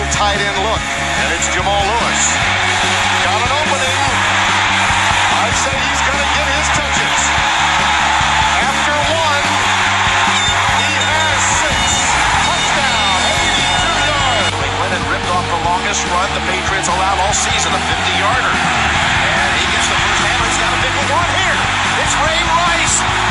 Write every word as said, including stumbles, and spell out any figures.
tight end look, and it's Jamal Lewis. Got an opening. I say he's going to get his touches. After one, he has six. Touchdown, eighty-two yards. They went and ripped off the longest run the Patriots allowed all season, a fifty-yarder. And he gets the first handle. He's got a big one here. It's Ray Rice.